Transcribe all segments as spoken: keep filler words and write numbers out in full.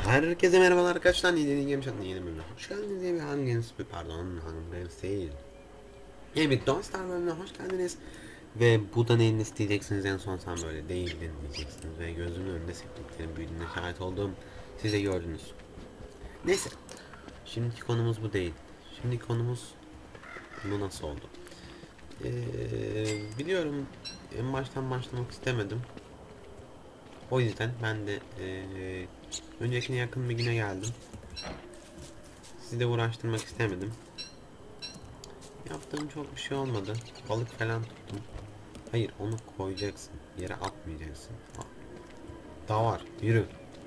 Herkese merhabalar arkadaşlar. Yeni Game Chat'ın yeni bölümüne hoş geldiniz. Yeni bir Hunger Games, pardon Hunger Games değil. Yeni bir Don't Starve bölümüne hoş geldiniz. Ve bu da neyin isteyeceksiniz, en son sen böyle değildin diyeceksiniz. Ve gözümün önünde septiklerin büyüdüğüne şahit olduğum siz de gördünüz. Neyse. Şimdiki konumuz bu değil. Şimdiki konumuz bu nasıl oldu? Ee, biliyorum en baştan başlamak istemedim. O yüzden ben de ee, öncekine yakın bir güne geldim. Sizi de uğraştırmak istemedim. Yaptığım çok bir şey olmadı. Balık falan tuttum. Hayır, onu koyacaksın. Yere atmayacaksın. Daha var. Yürü.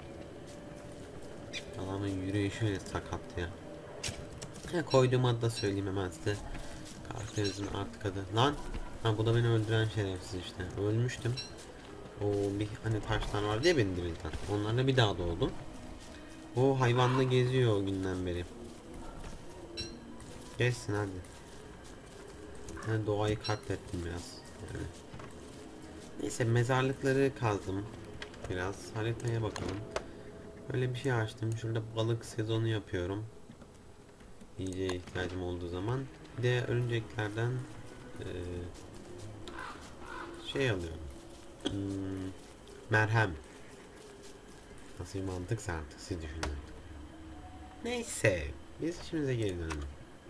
Adamın yürüyüşü sakat ya. Ha, koyduğum adı da söyleyeyim hemen size. Karakterimizin artık adı. Lan. Ha, bu da beni öldüren şerefsiz işte. Ölmüştüm. O bir hani taşlar var diye beni dirilten. Onlarla bir daha doğdum. O hayvanla geziyor o günden beri. Geçsin hadi. Ben doğayı katlettim biraz. Yani. Neyse, mezarlıkları kazdım. Biraz haritaya bakalım. Böyle bir şey açtım. Şurada balık sezonu yapıyorum. İyice ihtiyacım olduğu zaman. Bir de örümceklerden e, şey alıyorum. Hmm, merhem. Nasıl bir mantıksa artık siz düşünün. Neyse. Biz işimize geri dönelim.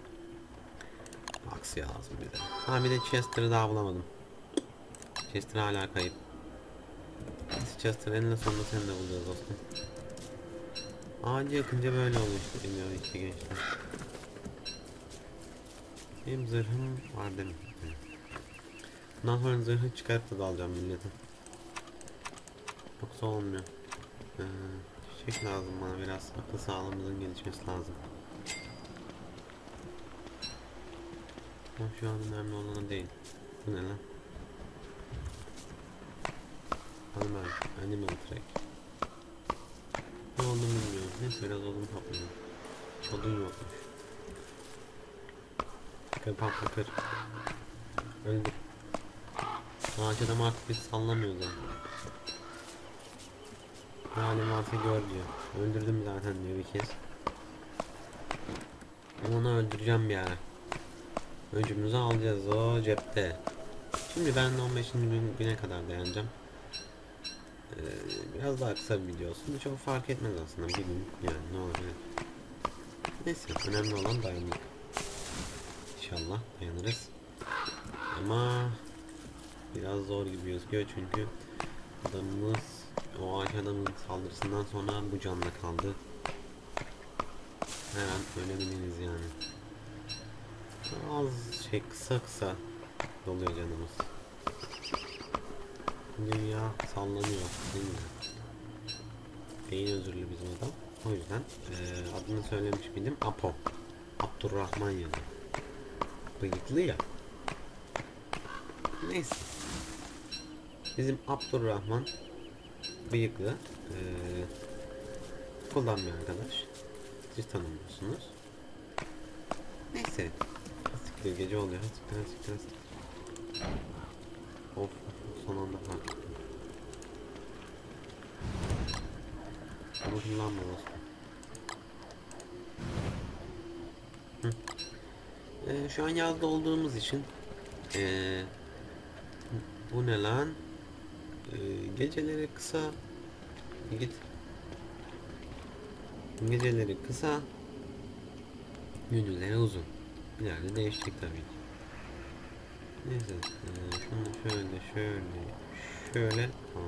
Aksi lazım bize. Ha, bir de Chester'ı daha bulamadım. Chester hala kayıp. Chester eninde sonunda seni de bulacağız dostum. Ağacı yakınca böyle oluyor işte, bilmiyorum işte gençler. Benim zırhım var dedim. Bundan sonra zırhı çıkarıp da dalacağım millete. Yoksa olmuyor. Ee, çiçek lazım bana, biraz akıl sağlığımızın gelişmesi lazım. Ama şu an önemli olan değil. Bu ne lan? Animal, animal track. Ne olduğunu bilmiyorum. Neyse, biraz odun toplayalım. Odun yokmuş. Kır patla kır. Öldür. Ağaç adam artık biz sallamıyoruz yani. Ne halim varsa gör diyor. Öldürdüm zaten diyor bir kez. Ama onu öldüreceğim bir ara. Öncümüzü alacağız, o cepte. Şimdi ben on beşinci güne kadar dayanacağım. Ee, biraz daha kısa bir video olsun. Çok fark etmez aslında, bir gün yani, ne olacak. Neyse, önemli olan dayanmak. İnşallah dayanırız. Ama biraz zor gibi gözüküyor çünkü adamımız, o ağaç adamın saldırısından sonra bu canla kaldı. Her an ölebiliriz yani. Az şey, kısa kısa doluyor canımız. Dünya sallanıyor. Beyin özürlü bizim adam. O yüzden e, adını söylemiş miydim? Apo. Abdurrahman yani. Bıyıklı ya. Neyse. Bizim Abdurrahman bıyıklı. E, kullanmıyor arkadaş. Siz tanımıyorsunuz. Neyse. Siktir, gece oluyor. Siktir siktir siktir. Of, son anda fark ettim. Bunu kullanma dostum. Ee, şu an yazda olduğumuz için ee, bu ne lan? Ee, geceleri kısa, git. Geceleri kısa, gündüzleri uzun. İleride değişecek tabii ki. Neyse, ee, şunu şöyle şöyle şöyle tamam.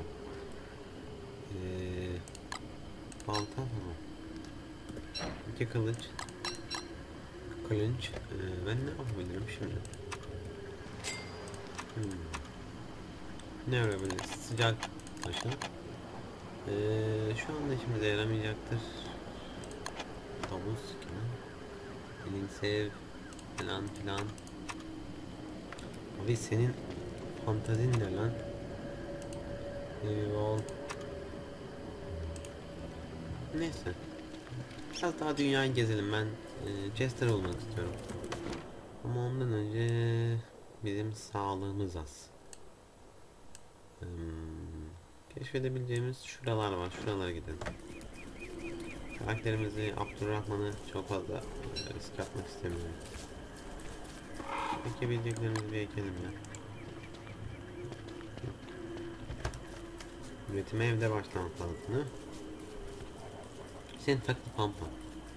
Ee, balta tamam. İki kılıç. Kılınç. Ee, ben ne yapabilirim şimdi? Hmm. Ne öğrenebiliriz? Sıcak taşı. Ee, şu anda işimize yaramayacaktır. Tavus gibi. Bilinsev falan filan. Abi senin fantazin ne lan? Eyvallah. Neyse. Biraz daha dünyayı gezelim. Ben e, Jester olmak istiyorum. Ama ondan önce bizim sağlığımız az. Hmm, keşfedebileceğimiz şuralar var. Şuralara gidelim. Karakterimizi Abdurrahman'ı çok fazla e, risk atmak istemiyorum. Ekebileceklerimizi bir ekelim ya. Üretime evde başlamak lazım değil mi? Sen takıl pampa.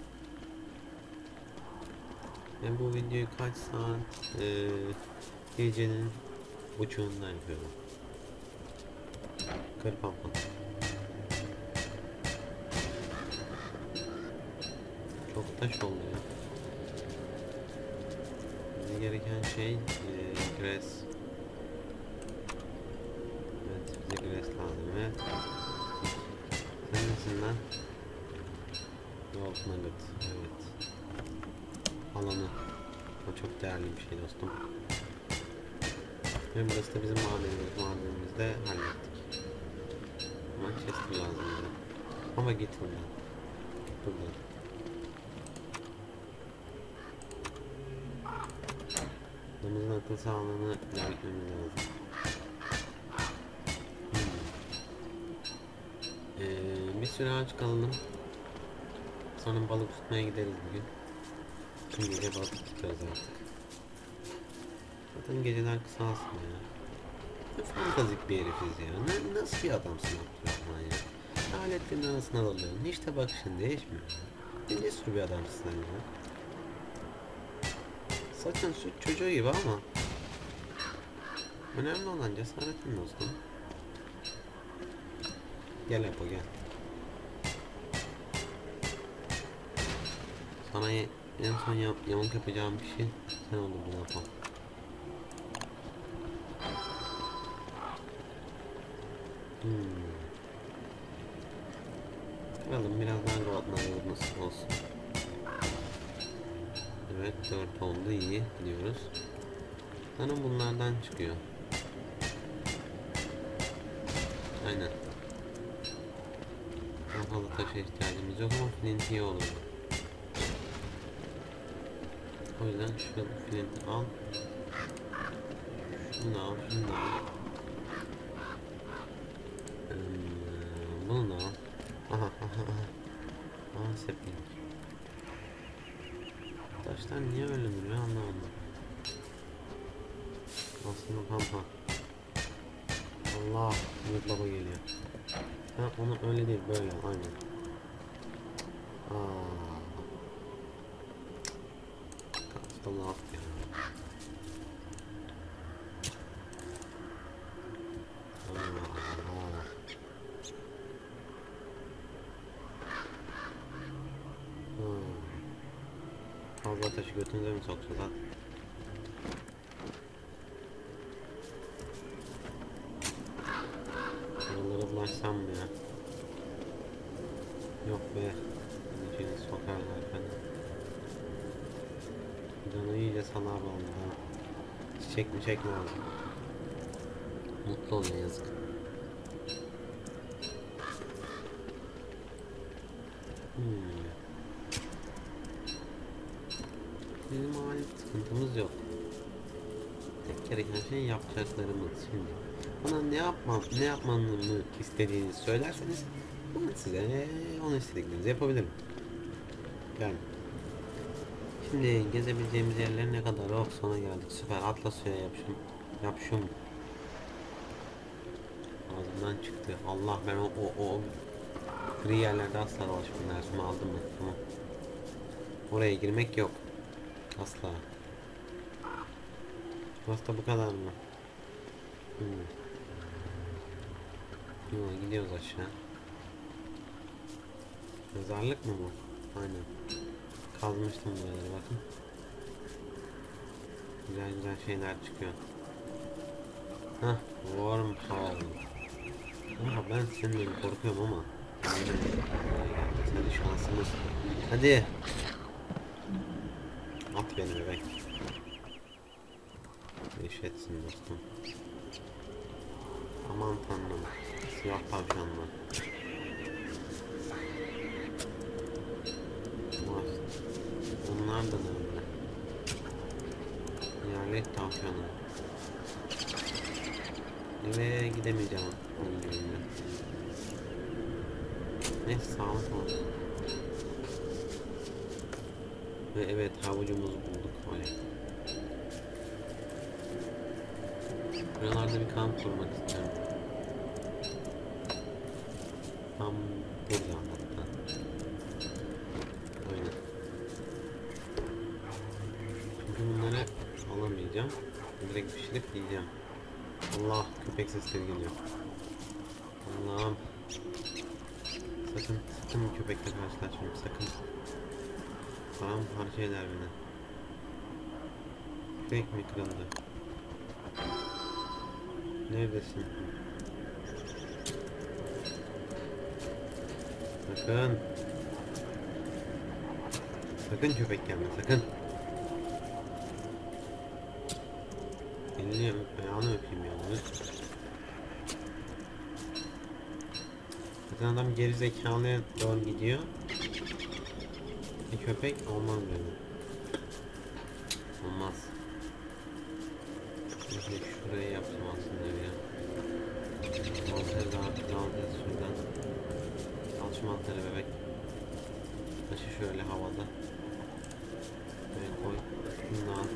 Ben bu videoyu kaç saat e, gecenin buçuğunda yapıyorum. Kır pampa. Çok taş oldu ya. Bize gereken şey e, grass. Evet, bize grass lazım. Evet. Sen nesin lan? Gold nugget. Evet. Alanı. O çok değerli bir şey dostum. Ve burası da bizim madenimiz. Madenimizi de hallettik. Ama chest'im lazım bize. Ama git buradan. Buradan. Domuzun akıl sağlığını ilerletmemiz lazım. Hmm. Ee, bir süre aç kalalım. Sonra balık tutmaya gideriz bugün. Tüm gece balık tutacağız artık. Zaten geceler kısalsın ya. Ne fantastik bir herifiz ya. Ne, nasıl bir adamsın Abdurrahman ya. Aletlerin arasına dalıyorsun. Hiç de bakışın değişmiyor. Ne cesur bir adamsın sen ya. Saçın süt çocuğu gibi ama önemli olan cesaretin dostum. Gel Apo gel. Sana en son yam yamuk yapacağım bir şey sen olurdun Apo. Hmm. Bakalım biraz daha gold'lar nasıl olsun. Evet dört oldu, iyi gidiyoruz. Sanırım bunlardan çıkıyor. Aynen. Daha fazla taşa ihtiyacımız yok ama flint iyi olur. O yüzden şu flinti al. Şunu da al, şunu da al. Ee, bunu da al. Aha aha aha. Aha seplik. Taşlar niye öyle duruyor anlamadım. Aslında pampa. Allah, büyük baba geliyor. Ha onu öyle değil, böyle aynen. Aa. Kaçta laf ya. Aa. Fazla taşı götünüze mi sokacağız lan? Buralara bulaşsam mı ya? Yok be. İçeri sokarlar beni. Canı iyice sanar oldu ha. Çiçek mi çek lazım. Mutlu ol ne yazık. Hmm. Bizim alet sıkıntımız yok. Tek gereken şey yapacaklarımız şimdi. Bana ne yapmam, ne yapmamı istediğinizi söylerseniz ben size onu istediklerinizi yapabilirim. Yani. Şimdi gezebileceğimiz yerler ne kadar? Oh sona geldik. Süper. Atla suya yapışım. Yapışım. Ağzımdan çıktı. Allah ben o o o gri yerlerde asla dolaşmam. Dersimi aldım mı? Tamam. Oraya girmek yok. Asla. Burası bu kadar mı? Hmm. Yo, gidiyoruz aşağı. Mezarlık mı bu? Aynen. Kazmıştım buraları bakın. Güzel güzel şeyler çıkıyor. Hah, wormhole. Aha, ben seninle korkuyorum ama. Hadi şansımız. Hadi. At beni bebek. Eşetsin dostum. Aman tanrım. Siyah tavşanlar. Onlar da nerede? Yerlik tavşanı. Eve gidemeyeceğim onun gününde. Neyse sağlık olsun. Ve evet, havucumuzu bulduk. Oley. Buralarda bir kamp kurmak istiyorum. Tam burada hatta. Aynen. Çünkü bunları alamayacağım. Direkt pişirip yiyeceğim. Allah, köpek sesleri geliyor. Allah'ım. Sakın, sakın köpekle karşılaşmayayım, sakın. Param harca eder beni. Köpek mi kırıldı? Neredesin? Sakın. Sakın köpek gelme, sakın. Elini öp, ayağını öpeyim ya. Zaten adam geri zekalıya doğru gidiyor. Bir köpek olmaz böyle. Olmaz. Şimdi şurayı yaptım aslında ya. Mantarı da artık alacağız şuradan. Al şu mantarı bebek. Taşı şöyle havada. Böyle koy. Şunu al.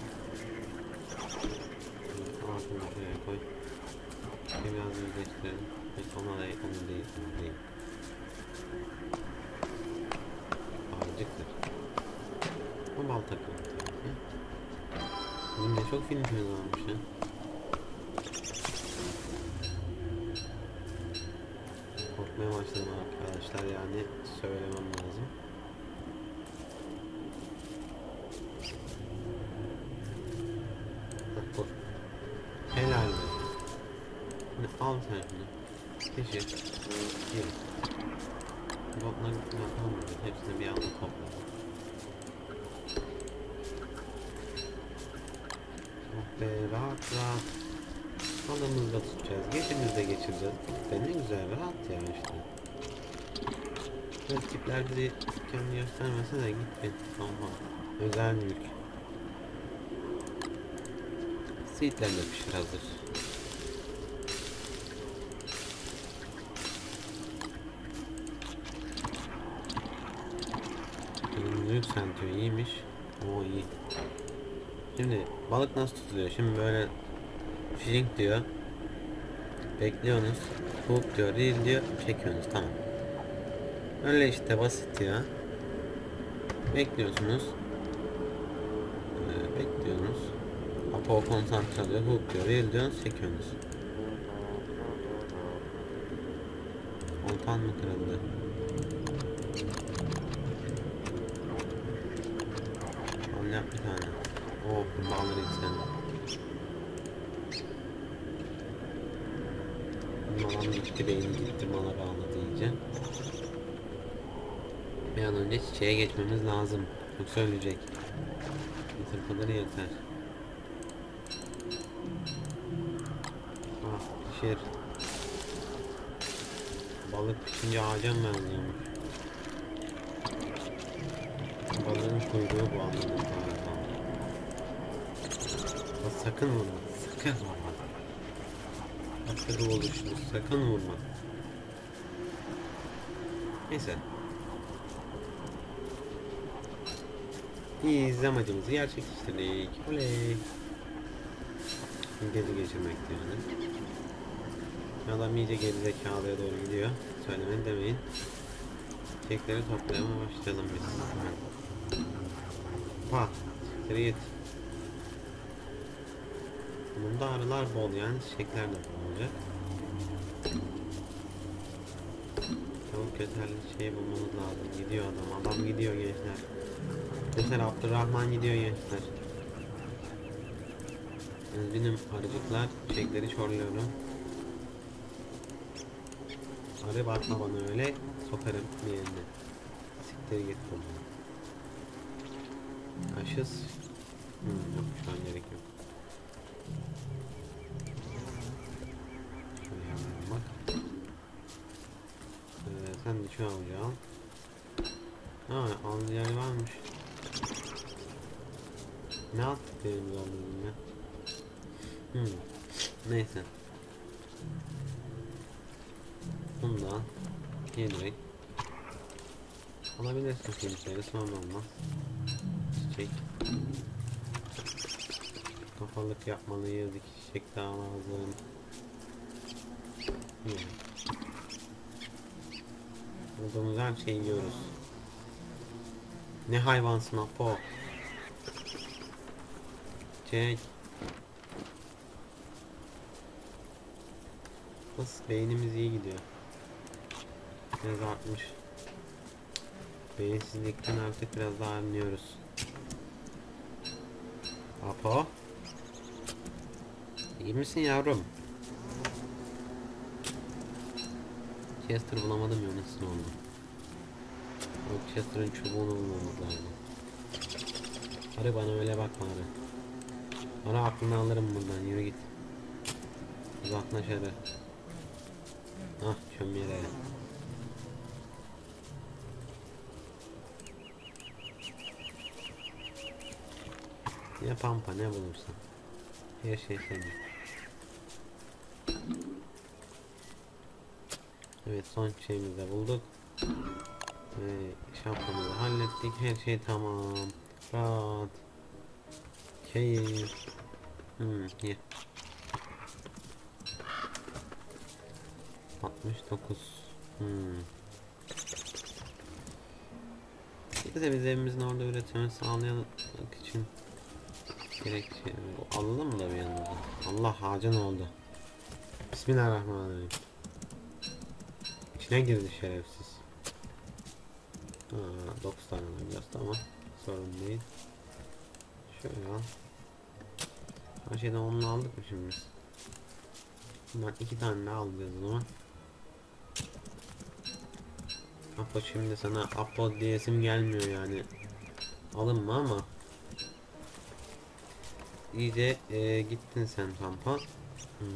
Altını şuraya koy. Biraz yüzleştirelim. Ona da onu değil, onu değil. Ağacıktır. O bal takımı tabii. Bizim de çok film filmi varmış ya. Korkmaya başladım arkadaşlar, yani söylemem lazım. Hah, dur. Helal be. Şimdi al sen şunu. Pişir. Yiyin. Botları yapalım. Hepsini bir anda topla. Oh be, rahat rahat. Halımızda tutacağız. Gecemizde geçireceğiz. Be ne güzel, rahat ya işte. Böyle tipler bizi kendini göstermese de git be. Tamam. Özel mülk. Seedlerle pişir hazır. Yükseltiyor, iyiymiş. O iyi. Şimdi balık nasıl tutuluyor? Şimdi böyle fishing diyor. Bekliyorsunuz. Hook diyor, reel diyor. Çekiyorsunuz, tamam. Öyle işte, basit ya. Bekliyorsunuz. Ee, bekliyorsunuz. Apo konsantre alıyor. Hook diyor, reel diyorsunuz, çekiyorsunuz. Oltan mı kırıldı? Yap bir tane. Oh, kurbağaları hiç sevmem. Malam gitti, beyni gitti, mala bağladı iyice. Bir an önce çiçeğe geçmemiz lazım. Yoksa ölecek. Yeter kadar yeter. Ah, pişir. Balık pişince ağaca mı benziyormuş? Balığın kuyruğu bu, anladım. Sakın vurma, sakın vurma. Sakın oluşunuz, sakın vurma. Neyse. İyi, izlemacımızı gerçekleştirdik. Oley. Gezi geçirmekti yani. Adam iyice geri zekalıya doğru gidiyor. Söylemeyin demeyin. Çiçekleri toplamaya başlayalım biz. Pat. Siktir git. Bunda arılar bol, yani çiçekler de bol olacak. Çabuk yeterli şey bulmamız lazım. Gidiyor adam. Adam gidiyor gençler. Gençler, Abdurrahman gidiyor gençler. Üzgünüm arıcıklar. Çiçekleri çorluyorum. Arı bakma bana öyle. Sokarım yerine. Siktir git buradan. Aşız. Hmm, yok şu an gerek yok. Şöyle yapalım bak. Ee, sen de şu avucu al. Ha, al yer varmış. Ne yaptık benim yolum ya? Hmm. Neyse. Bundan yedirek alabilirsin, kimseye sorun olmaz. çiçek. Kafalık yapmalıyız. İki çiçek daha lazım. Hmm. Bulduğumuz her şeyi yiyoruz. Ne hayvansın Apo. Çek. Nasıl beynimiz iyi gidiyor. Biraz artmış. Beyinsizlikten artık biraz daha anlıyoruz. Apo. İyi misin yavrum? Chester bulamadım ya, nasıl oldu? O Chester'ın çubuğunu bulmamız lazım. Hadi bana öyle bakma hadi. Bana aklını alırım buradan, yürü git. Uzaklaş hadi. Ah çöm yere. Ne pampa ne bulursan. Her şey senin. Evet, son şeyimizi de bulduk. Ve şapkamızı hallettik. Her şey tamam. Rahat. Keyif. Hmm, ye. altmış dokuz. Hmm. Bize biz evimizin orada üretimi sağlayamak için gerekçe alalım da bir yanımıza. Allah ağacın oldu. Bismillahirrahmanirrahim. İçine girdi şerefsiz. Aa, dokuz tane alacağız, tamam. Sorun değil. Şöyle al. Her şeyden onu aldık mı şimdi biz? Bundan iki tane daha alacağız o zaman. Apo şimdi sana Apo diyesim gelmiyor yani. Alınma ama. İyice e, gittin sen kampa. Hmm.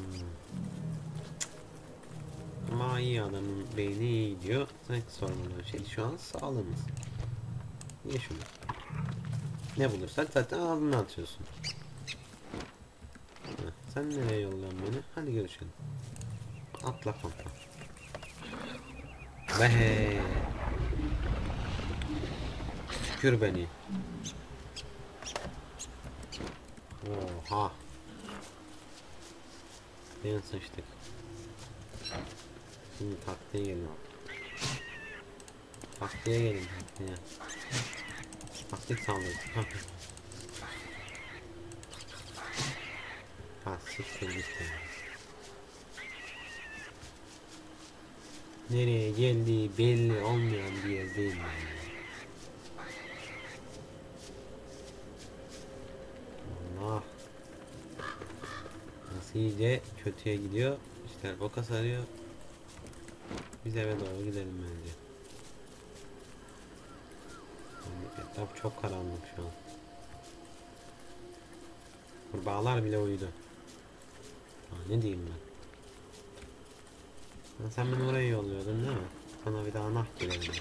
Ama iyi, adamın beyni iyi gidiyor. Tek sorun şey şu an sağlığımız. Ye şunu. Ne bulursak zaten ağzına atıyorsun. Heh, sen nereye yolluyorsun beni? Hadi görüşelim. Atla kampa. Be. Tükür beni. Oha. Ben sıçtık. Şimdi taktiğe gelin. Taktiğe gelin. Taktiğe. Taktik saldırı. Ha siktir git. Nereye geldiği belli olmayan bir yerdeyim ben. Allah. Nasıl iyice kötüye gidiyor. İşler boka sarıyor. Biz eve doğru gidelim bence. Yani etraf çok karanlık şu an. Kurbağalar bile uyudu. Ha, ne diyeyim ben? Ha, sen beni oraya yolluyordun değil mi? Sana bir daha nah girelim.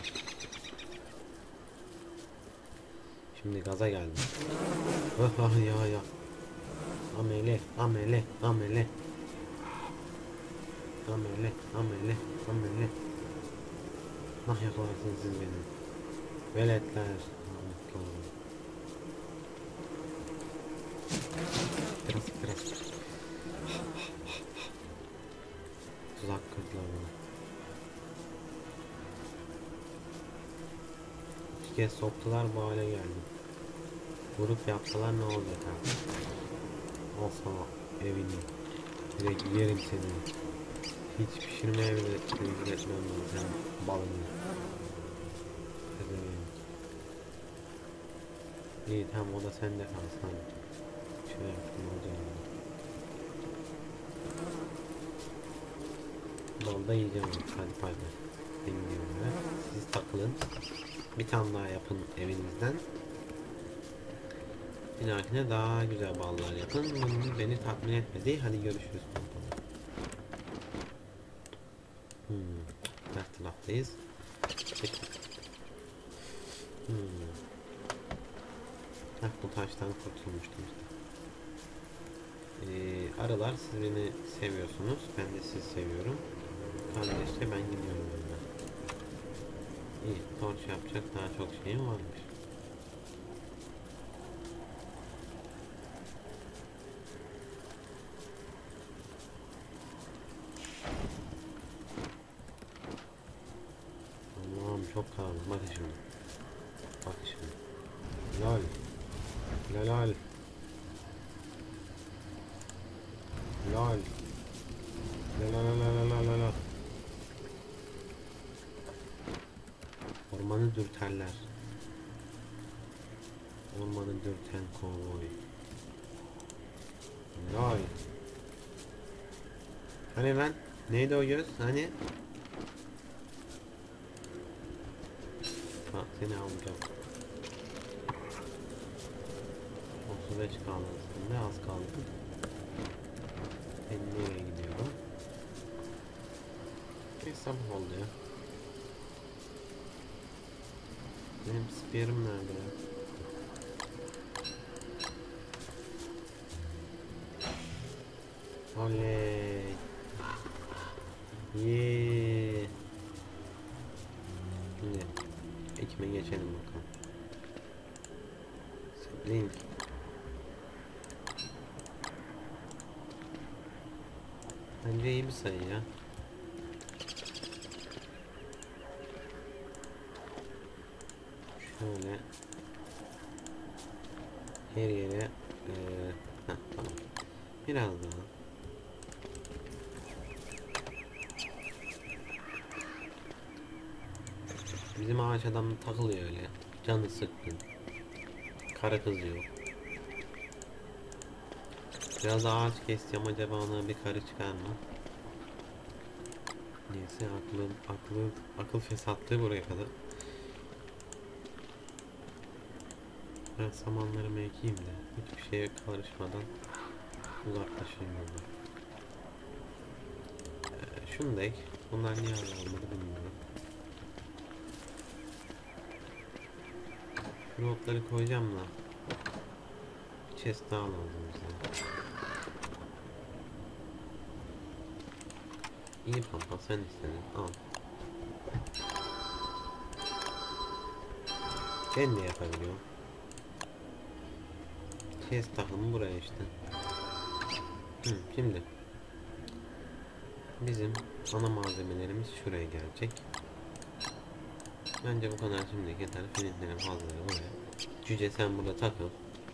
Şimdi gaza geldim. Oh, oh ya ya. Amele, amele, amele. Amele, amele, amele. Nah yakalarsınız siz beni. Veletler. Biraz biraz. Tuzak kırdılar bana. İki kez soktular, bu hale geldim. Vurup yapsalar ne olacak abi? Al sana evini. Direkt yerim seni. Hiç pişirmeye bile tecrübe etmem lazım. Balını. İyi tamam, o da sende kalsın. Şöyle yaptım olacağım. Balda yiyeceğim. Hadi payda. Dinliyorum. Siz takılın. Bir tane daha yapın evinizden. Bir dahakine daha güzel ballar yapın. Bunun beni tatmin etmedi. Hadi görüşürüz. Hmm. Her taraftayız. Hmm. Heh, bu taştan kurtulmuştum işte. Ee, arılar, siz beni seviyorsunuz. Ben de sizi seviyorum. Kardeşçe ben gidiyorum bundan. İyi, torç yapacak daha çok şeyim varmış. çok karanlık. Bak şimdi. Bak şimdi. Lol. Lol. Lol. Lol. Ormanı dürterler. Ormanı dürten kovboy. Lol. Hani lan? Neydi o göz? Hani? Ha, seni alacağım. otuz beş kaldı aslında. Az kaldı. Ben nereye gidiyorum? Bir sabah oldu ya. Benim spear'ım nerede ya? Oley. Yeee. Şimdi ekime geçelim bakalım. Sapling. Bence iyi bir sayı ya. Şöyle her yere ee, heh, tamam. Biraz daha. Bizim ağaç adam takılıyor öyle. Canı sıkkın. Kara kız yok. Biraz ağaç keseceğim, acaba ona bir karı çıkar mı? Neyse, aklım, aklı, akıl fesatlığı buraya kadar. Ben samanlarımı ekeyim de hiçbir şeye karışmadan uzaklaşayım buradan. Ee, şunu da ek. Bunlar niye hala olmadı bilmiyorum. Notları koyacağım da chest daha lazım bize. İyi pampa, sen istedin, al. Ben de yapabiliyorum. Chest takımı buraya işte. Hı, şimdi bizim ana malzemelerimiz şuraya gelecek. Bence bu kadar şimdi yeter. Filizlerin fazlaları buraya. Cüce sen burada takıl.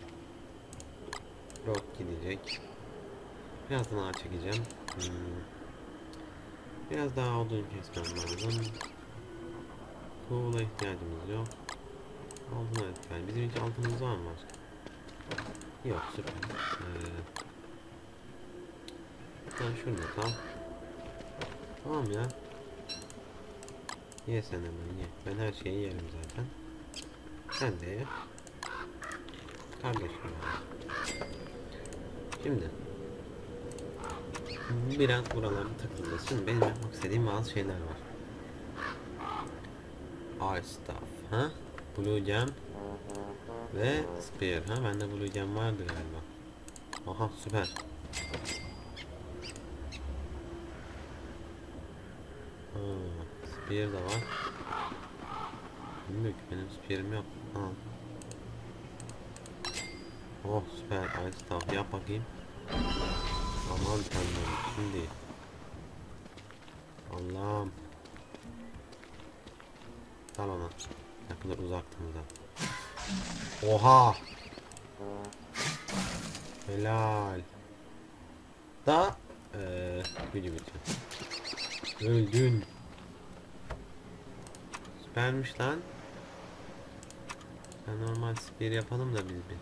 Rock gidecek. Birazdan ağaç çekeceğim. Hmm. Biraz daha odun kesmem lazım. Tuğla ihtiyacımız yok. Altına ihtiyacımız. Bizim hiç altımız var mı başka? Yok, süper. Ee, sen şurada kal. Tamam ya. Ye sen hemen ye. Ben her şeyi yerim zaten. Sen de ye. Kardeşim ya. Şimdi biraz buralarda takılıyorsun. Benim yapmak istediğim bazı şeyler var. Ice stuff, ha? Blue gem ve spear, ha? Bende blue gem vardı galiba. Aha, süper. Ha, spear da var. Bilmiyorum ki, benim spear'im yok. Ha. Oh, süper. Ice stuff yap bakayım. Aman tanrım, şimdi Allah'ım. Al ona. Ne kadar uzaktım da. Oha. Helal. Da ee, gücü bitiyor. Öldün. Süpermiş lan. Ben normal spear yapalım da biz bir.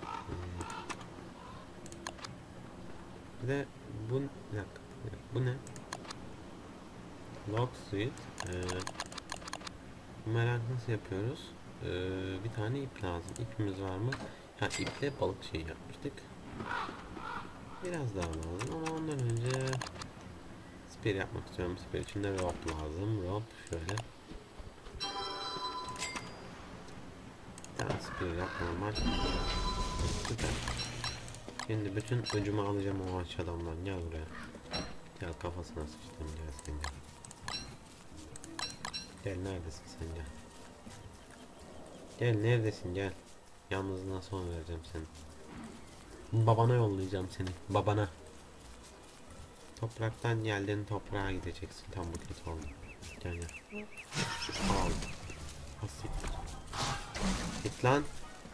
Bir de bu ne? Bu ne? Log suit. Ee, merak nasıl yapıyoruz? Ee, bir tane ip lazım. İpimiz var mı? Ha, iple balık şeyi yapmıştık. Biraz daha lazım ama ondan önce spear yapmak istiyorum. Spear için de rope lazım. Rope şöyle. Bir tane spear yap normal. Süper. Şimdi bütün öcümü alacağım o ağaç adamdan. Gel buraya. Gel, kafasına sıçtım. Gel sen gel. Gel, neredesin sen, gel. Gel, neredesin, gel. Yalnızlığına son vereceğim seni. Babana yollayacağım seni. Babana. Topraktan geldin, toprağa gideceksin. Tam bu kötü oldu. Gel gel. Al. Siktir. Git lan.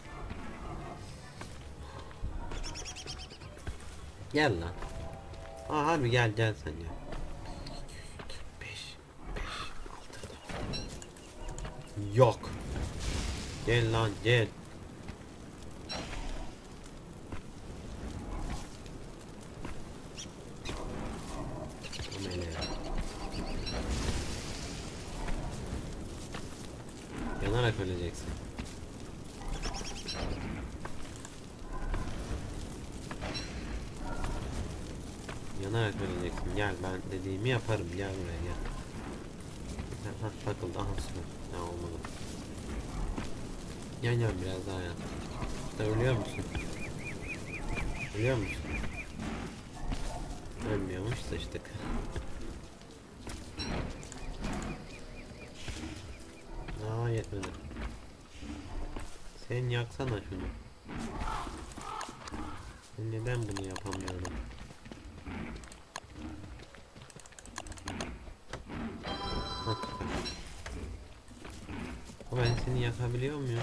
Gel lan. Aa harbi gel gel sen ya. beş beş altı Yok. Gel lan gel. Amele. Yanarak öleceksin. Yanarak öleceksin. Gel ben dediğimi yaparım. Gel buraya gel. Ha takıldı. Aha süper. Ya olmadı. Yan yan biraz daha yan. Da ölüyor musun? Ölüyor musun? Ölmüyormuş sıçtık. Aa yetmedi. Sen yaksana şunu. Ben neden bunu yapamıyorum? Ben seni yakabiliyor muyum?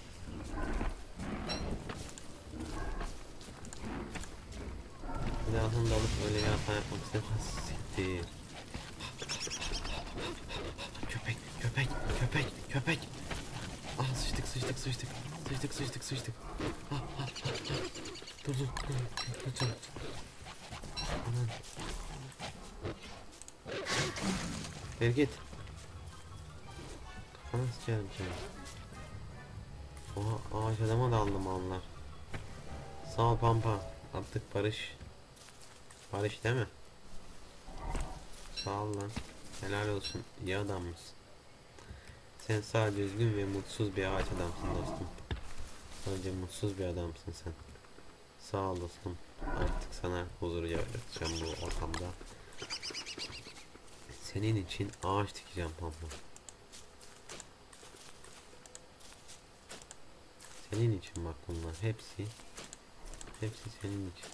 Silahını da alıp öyle bir hata yapmak istemez. Siktir. Köpek, köpek, köpek, köpek. Ah sıçtık, sıçtık, sıçtık. Sıçtık, sıçtık, sıçtık. Ah, ah, ah, ah. Dur, dur, dur. Lütfen. Aman. Gel git. Kafana sıçarım seni. Oha ağaç adama daldım onlar. Sağ ol Pampa. Artık barış. Barış değil mi? Sağ ol lan. Helal olsun. İyi adammışsın. Sen sadece üzgün ve mutsuz bir ağaç adamsın dostum. Sadece mutsuz bir adamsın sen. Sağ ol dostum. Artık sana huzur yaratacağım bu ortamda. Senin için ağaç dikeceğim Pampa. Senin için bak bunlar hepsi. Hepsi senin için.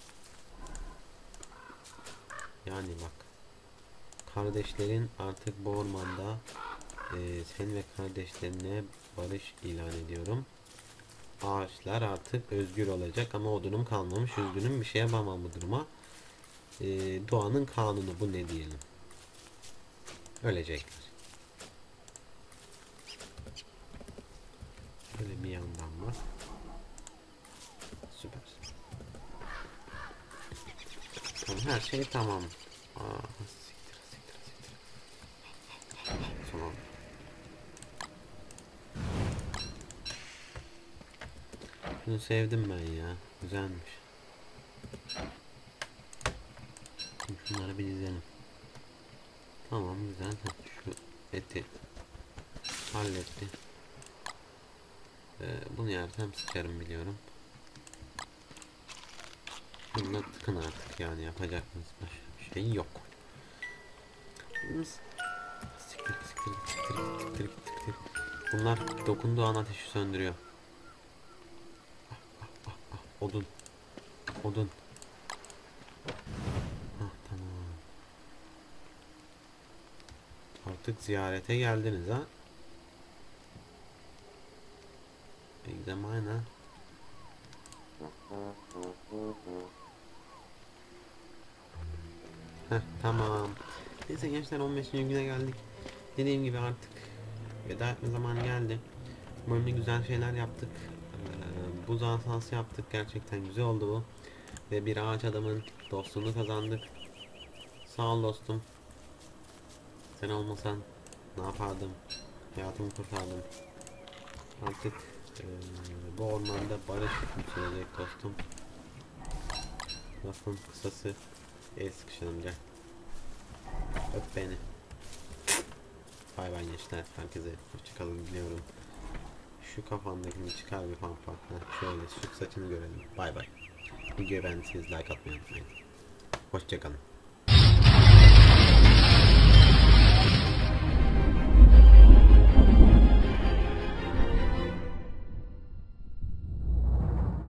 Yani bak. Kardeşlerin artık bu ormanda e, sen ve kardeşlerine barış ilan ediyorum. Ağaçlar artık özgür olacak ama odunum kalmamış. Üzgünüm bir şey yapamam bu duruma. E, doğanın kanunu bu ne diyelim. Ölecekler. Şöyle bir yandan var. Süper. Tamam, her şey tamam. Aa, siktir, siktir, siktir. Tamam. Bunu sevdim ben ya. Güzelmiş. Şimdi şunları bir dizelim. Tamam güzel. Şu eti halletti. Ee, bunu yersem sıçarım biliyorum. Bununla tıkın artık yani yapacağımız başka bir şey yok. Siktir siktir siktir siktir siktir. Bunlar dokunduğu an ateşi söndürüyor. Ah, ah, ah, ah. Odun. Odun. Ah tamam. Artık ziyarete geldiniz ha. Examine. Heh, tamam. Neyse gençler on beşinci güne geldik. Dediğim gibi artık veda etme zamanı geldi. Böyle güzel şeyler yaptık. Ee, buz asası yaptık. Gerçekten güzel oldu bu. Ve bir ağaç adamın dostluğunu kazandık. Sağ ol dostum. Sen olmasan ne yapardım? Hayatımı kurtardım. Artık e, bu ormanda barış sürecek dostum. Lafın kısası el sıkışalım gel. Öp beni. Bay bay gençler. Herkese hoşçakalın diliyorum. Şu kafandakini çıkar bir Pampa. Heh, şöyle şu saçını görelim. Bay bay. Videoyu beğendiyseniz like atmayı unutmayın. Hoşçakalın.